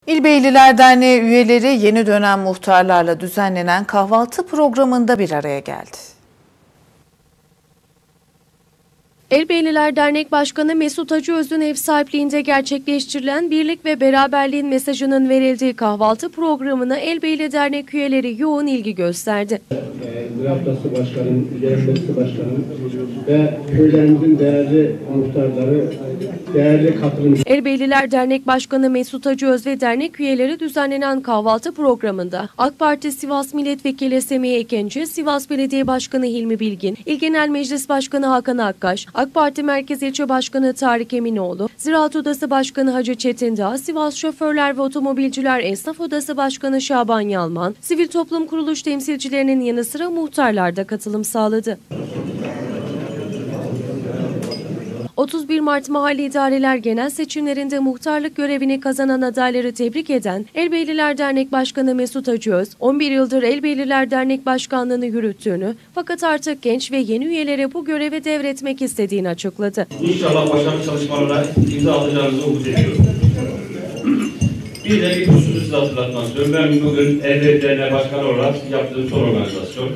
İlbeyliler Derneği üyeleri yeni dönem muhtarlarla düzenlenen kahvaltı programında bir araya geldi. Elbeyliler Dernek Başkanı Mesut Hacıöz'ün ev sahipliğinde gerçekleştirilen birlik ve beraberliğin mesajının verildiği kahvaltı programına Elbeyli Dernek üyeleri yoğun ilgi gösterdi. Ziraatası Başkanım, Üniversitesi Başkanım ve köylerimizin değerli muhtarları, değerli katılımcılar. Elbeyliler Dernek Başkanı Mesut Hacıöz ve dernek üyeleri düzenlenen kahvaltı programında AK Parti Sivas Milletvekili Semih Ekenci, Sivas Belediye Başkanı Hilmi Bilgin, İl Genel Meclis Başkanı Hakan Akkaş, AK Parti Merkez İlçe Başkanı Tarık Eminoğlu, Ziraat Odası Başkanı Hacı Çetindağ, Sivas Şoförler ve Otomobilciler Esnaf Odası Başkanı Şaban Yalman, sivil toplum kuruluş temsilcilerinin yanı sıra muhtarlar da katılım sağladı. 31 Mart Mahalle İdareler Genel Seçimlerinde muhtarlık görevini kazanan adayları tebrik eden Elbeyliler Dernek Başkanı Mesut Hacıöz, 11 yıldır Elbeyliler Dernek Başkanlığını yürüttüğünü fakat artık genç ve yeni üyelere bu görevi devretmek istediğini açıkladı. İnşallah başarılı çalışmalara imza alacağınızı umut ediyorum. Bir de bir hususu size hatırlatmak istiyorum. Ben bugün Elbeyliler Dernek Başkanı olarak yaptığım son organizasyon.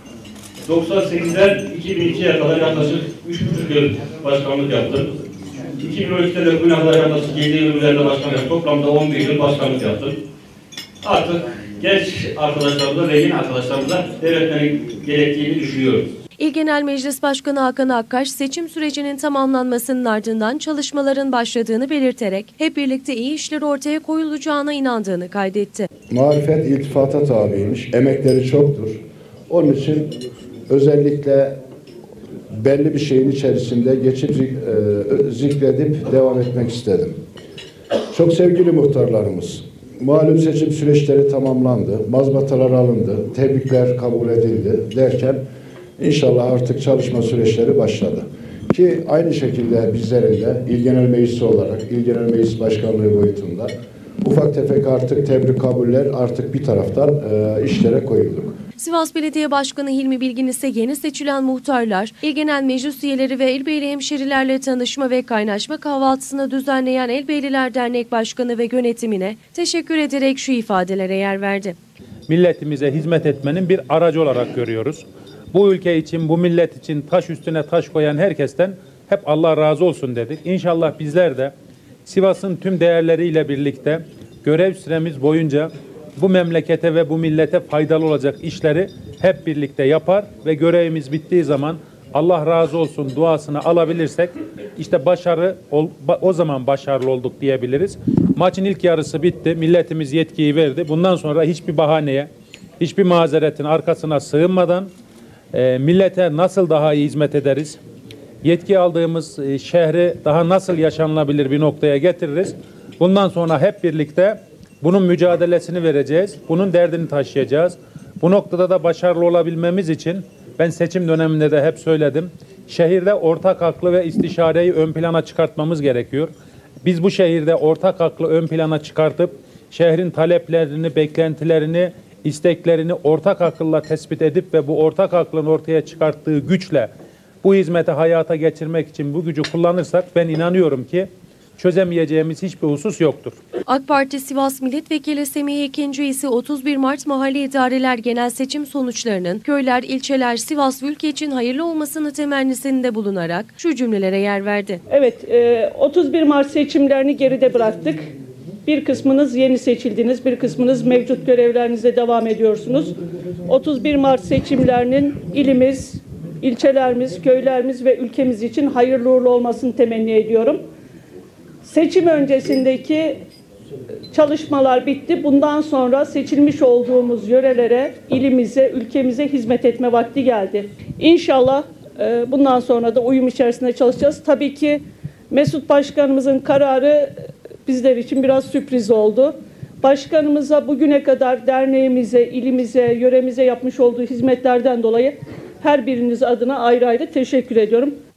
98'den 2002'ye kadar yaklaşık 3,5 yıl başkanlık yaptım. 2012'de de bugüne kadar yaklaşık 7 yıl üzerinde başkanlık yaptım. Toplamda 11 yıl başkanlık yaptım. Artık genç arkadaşlarımıza ve yeni arkadaşlarımıza devretmenin gerektiğini düşünüyorum. İl Genel Meclis Başkanı Hakan Akkaş, seçim sürecinin tamamlanmasının ardından çalışmaların başladığını belirterek hep birlikte iyi işler ortaya koyulacağına inandığını kaydetti. Marifet iltifata tabiymiş, emekleri çoktur. Onun için özellikle belli bir şeyin içerisinde geçip zikredip devam etmek istedim. Çok sevgili muhtarlarımız, malum seçim süreçleri tamamlandı, mazbatalar alındı, tebrikler kabul edildi derken inşallah artık çalışma süreçleri başladı. Ki aynı şekilde bizlerin de İl Genel Meclisi olarak, İl Genel Meclis Başkanlığı boyutunda ufak tefek artık tebrik kabuller artık bir taraftan işlere koyulduk. Sivas Belediye Başkanı Hilmi Bilgin ise yeni seçilen muhtarlar, İl Genel Meclis üyeleri ve Elbeyli hemşerilerle tanışma ve kaynaşma kahvaltısını düzenleyen Elbeyliler Dernek Başkanı ve yönetimine teşekkür ederek şu ifadelere yer verdi. Milletimize hizmet etmenin bir aracı olarak görüyoruz. Bu ülke için, bu millet için taş üstüne taş koyan herkesten hep Allah razı olsun dedik. İnşallah bizler de Sivas'ın tüm değerleriyle birlikte görev süremiz boyunca bu memlekete ve bu millete faydalı olacak işleri hep birlikte yapar ve görevimiz bittiği zaman Allah razı olsun duasını alabilirsek işte o zaman başarılı olduk diyebiliriz. Maçın ilk yarısı bitti. Milletimiz yetkiyi verdi. Bundan sonra hiçbir bahaneye, hiçbir mazeretin arkasına sığınmadan millete nasıl daha iyi hizmet ederiz? Yetki aldığımız şehri daha nasıl yaşanılabilir bir noktaya getiririz? Bundan sonra hep birlikte bunun mücadelesini vereceğiz. Bunun derdini taşıyacağız. Bu noktada da başarılı olabilmemiz için ben seçim döneminde de hep söyledim. Şehirde ortak aklı ve istişareyi ön plana çıkartmamız gerekiyor. Biz bu şehirde ortak aklı ön plana çıkartıp şehrin taleplerini, beklentilerini, isteklerini ortak akılla tespit edip ve bu ortak aklın ortaya çıkarttığı güçle bu hizmeti hayata geçirmek için bu gücü kullanırsak ben inanıyorum ki çözemeyeceğimiz hiçbir husus yoktur. AK Parti Sivas Milletvekili Semih Ekenci ise 31 Mart Mahalle İdareler Genel Seçim sonuçlarının köyler, ilçeler, Sivas ve ülke için hayırlı olmasını temennisinde bulunarak şu cümlelere yer verdi. Evet, 31 Mart seçimlerini geride bıraktık. Bir kısmınız yeni seçildiniz, bir kısmınız mevcut görevlerinize devam ediyorsunuz. 31 Mart seçimlerinin ilimiz, ilçelerimiz, köylerimiz ve ülkemiz için hayırlı uğurlu olmasını temenni ediyorum. Seçim öncesindeki çalışmalar bitti. Bundan sonra seçilmiş olduğumuz yörelere, ilimize, ülkemize hizmet etme vakti geldi. İnşallah bundan sonra da uyum içerisinde çalışacağız. Tabii ki Mesut Başkanımızın kararı bizler için biraz sürpriz oldu. Başkanımıza bugüne kadar derneğimize, ilimize, yöremize yapmış olduğu hizmetlerden dolayı her biriniz adına ayrı ayrı teşekkür ediyorum.